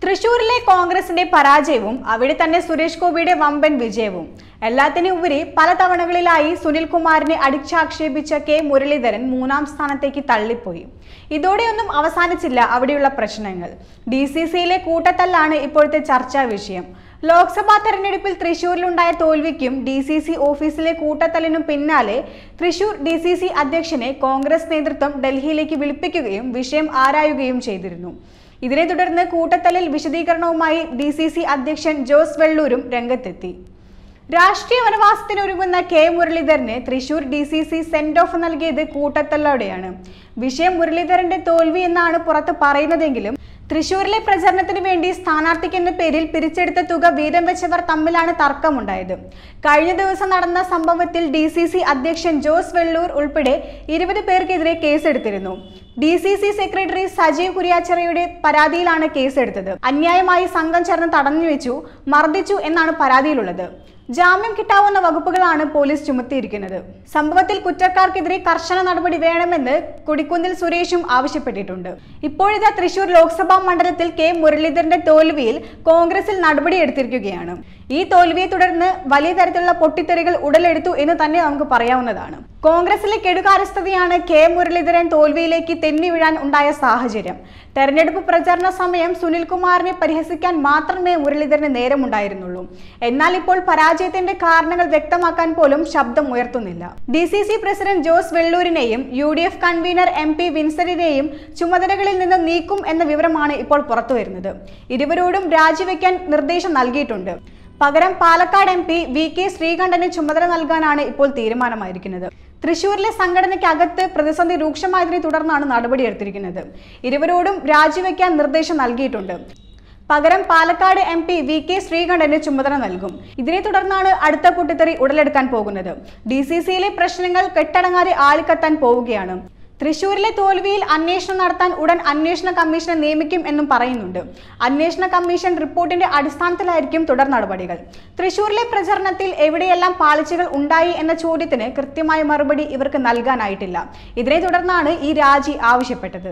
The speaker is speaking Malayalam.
തൃശൂരിലെ കോൺഗ്രസിന്റെ പരാജയവും അവിടെ തന്നെ സുരേഷ് ഗോപിയുടെ വമ്പൻ വിജയവും എല്ലാത്തിനും ഉപരി പല തവണകളിലായി സുനിൽകുമാറിനെ അടിച്ചാക്ഷേപിച്ച കെ മുരളീധരൻ മൂന്നാം സ്ഥാനത്തേക്ക് തള്ളിപ്പോയി. ഇതോടെയൊന്നും അവസാനിച്ചില്ല അവിടെയുള്ള പ്രശ്നങ്ങൾ. DCCയിലെ കൂട്ടത്തല്ലാണ് ഇപ്പോഴത്തെ ചർച്ചാ വിഷയം. ലോക്സഭാ തെരഞ്ഞെടുപ്പിൽ തൃശൂരിലുണ്ടായ തോൽവിക്കും DCC ഓഫീസിലെ കൂട്ടത്തല്ലിനും പിന്നാലെ തൃശൂർ DCC അധ്യക്ഷനെ കോൺഗ്രസ് നേതൃത്വം ഡൽഹിയിലേക്ക് വിളിപ്പിക്കുകയും വിഷയം ആരായുകയും ചെയ്തിരുന്നു. ഇതിനെ തുടർന്ന് കൂട്ടത്തല്ലിൽ വിശദീകരണവുമായി DCC അധ്യക്ഷൻ ജോസ് വെള്ളൂരും രംഗത്തെത്തി. രാഷ്ട്രീയ വനവാസത്തിനൊരുങ്ങുന്ന കെ മുരളീധരന് തൃശൂർ DCC സെൻഡ് ഓഫ് നൽകിയത് കൂട്ടത്തല്ലോടെയാണ്. വിഷയം മുരളീധരന്റെ തോൽവി എന്നാണ് പുറത്ത് പറയുന്നതെങ്കിലും തൃശൂരിലെ പ്രചരണത്തിന് വേണ്ടി സ്ഥാനാർത്ഥിക്കെന്ന പേരിൽ പിരിച്ചെടുത്ത തുക വീതം വെച്ചവർ തമ്മിലാണ് തർക്കമുണ്ടായത്. കഴിഞ്ഞ ദിവസം നടന്ന സംഭവത്തിൽ DCC അധ്യക്ഷൻ ജോസ് വെള്ളൂർ ഉൾപ്പെടെ 20 പേർക്കെതിരെ കേസെടുത്തിരുന്നു. DCC സെക്രട്ടറി സജീവ് കുര്യാച്ചറയുടെ പരാതിയിലാണ് കേസെടുത്തത്. അന്യായമായി സംഘം ചേർന്ന് തടഞ്ഞുവെച്ചു, മർദ്ദിച്ചു എന്നാണ് പരാതിയിലുള്ളത്. ജാമ്യം കിട്ടാവുന്ന വകുപ്പുകളാണ് പോലീസ് ചുമത്തിയിരിക്കുന്നത്. സംഭവത്തിൽ കുറ്റക്കാർക്കെതിരെ കർശന നടപടി വേണമെന്ന് കൊടിക്കുന്നിൽ സുരേഷും ആവശ്യപ്പെട്ടിട്ടുണ്ട്. ഇപ്പോഴിതാ തൃശൂർ ലോക്സഭാ മണ്ഡലത്തിൽ കെ മുരളീധരന്റെ തോൽവിയിൽ കോൺഗ്രസിൽ നടപടിയെടുത്തിരിക്കുകയാണ്. ഈ തോൽവിയെ തുടർന്ന് വലിയ തരത്തിലുള്ള പൊട്ടിത്തെറികൾ ഉടലെടുത്തു എന്ന് തന്നെ നമുക്ക് പറയാവുന്നതാണ്. കോൺഗ്രസിലെ കെടുകാര്യസ്ഥതയാണ് കെ മുരളീധരൻ തോൽവിയിലേക്ക് തെന്നി വീഴാൻ ഉണ്ടായ സാഹചര്യം. തെരഞ്ഞെടുപ്പ് പ്രചാരണ സമയം സുനിൽകുമാറിനെ പരിഹസിക്കാൻ മാത്രമേ മുരളീധരന് നേരമുണ്ടായിരുന്നുള്ളൂ. എന്നാൽ ഇപ്പോൾ പരാജയത്തിന്റെ കാരണങ്ങൾ വ്യക്തമാക്കാൻ പോലും ശബ്ദം ഉയർത്തുന്നില്ല. DCC പ്രസിഡന്റ് ജോസ് വെള്ളൂരിനെയും UDF കൺവീനർ MP വിൻസെന്റിനെയും ചുമതലകളിൽ നിന്ന് നീക്കും എന്ന വിവരമാണ് ഇപ്പോൾ പുറത്തുവരുന്നത്. ഇരുവരോടും രാജിവെക്കാൻ നിർദ്ദേശം നൽകിയിട്ടുണ്ട്. പകരം പാലക്കാട് MP VK ശ്രീകണ്ഠന് ചുമതല നൽകാനാണ് ഇപ്പോൾ തീരുമാനമായിരിക്കുന്നത്. തൃശൂരിലെ സംഘടനയ്ക്കകത്ത് പ്രതിസന്ധി രൂക്ഷമായതിനെ തുടർന്നാണ് നടപടിയെടുത്തിരിക്കുന്നത്. ഇരുവരോടും രാജിവെക്കാൻ നിർദ്ദേശം നൽകിയിട്ടുണ്ട്. പകരം പാലക്കാട് MP VK ശ്രീകണ്ഠന് ചുമതല നൽകും. ഇതിനെ തുടർന്നാണ് അടുത്ത പൊട്ടിത്തെറി ഉടലെടുക്കാൻ പോകുന്നത്. DCCയിലെ പ്രശ്നങ്ങൾ കെട്ടടങ്ങാതെ ആളിക്കത്താൻ പോവുകയാണ്. തൃശൂരിലെ തോൽവിയിൽ അന്വേഷണം നടത്താൻ ഉടൻ അന്വേഷണ കമ്മീഷനെ നിയമിക്കും എന്നും പറയുന്നുണ്ട്. അന്വേഷണ കമ്മീഷൻ റിപ്പോർട്ടിന്റെ അടിസ്ഥാനത്തിലായിരിക്കും തുടർ നടപടികൾ. തൃശൂരിലെ പ്രചരണത്തിൽ എവിടെയെല്ലാം പാളിച്ചകൾ ഉണ്ടായി എന്ന ചോദ്യത്തിന് കൃത്യമായ മറുപടി ഇവർക്ക് നൽകാനായിട്ടില്ല. ഇതിനെ തുടർന്നാണ് ഈ രാജി ആവശ്യപ്പെട്ടത്.